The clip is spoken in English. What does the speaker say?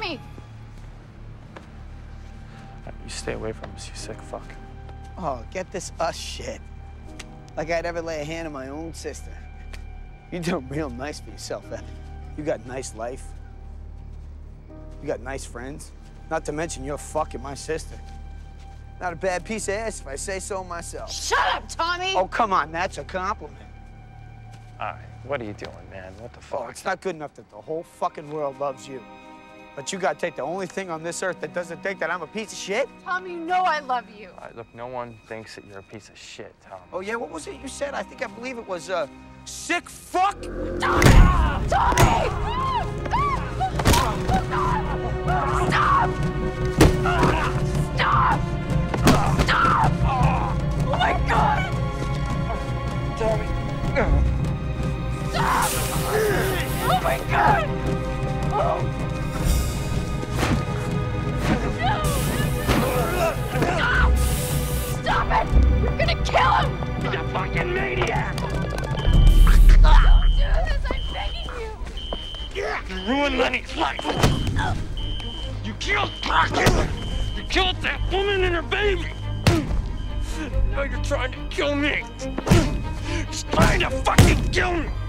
Tommy! You stay away from us, you sick fuck. Oh, get this us shit. Like I'd ever lay a hand on my own sister. You're doing real nice for yourself, Evan. You got a nice life. You got nice friends. Not to mention you're fucking my sister. Not a bad piece of ass if I say so myself. Shut up, Tommy! Oh, come on, that's a compliment. All right, what are you doing, man? What the fuck? Oh, it's not good enough that the whole fucking world loves you. But you gotta take the only thing on this earth that doesn't think that I'm a piece of shit? Tommy, you know I love you. Look, no one thinks that you're a piece of shit, Tom. Oh, yeah? What was it you said? I believe it was, sick fuck? Tommy! Tommy! Stop! Stop! Stop! Stop! Oh my God! Tommy! Stop! Oh my God! Oh. Stop! Stop it! You're gonna kill him! He's a fucking maniac! Don't do this, I'm begging you! You ruined Lenny's life! You killed Crockett! You killed that woman and her baby! Now you're trying to kill me! He's trying to fucking kill me!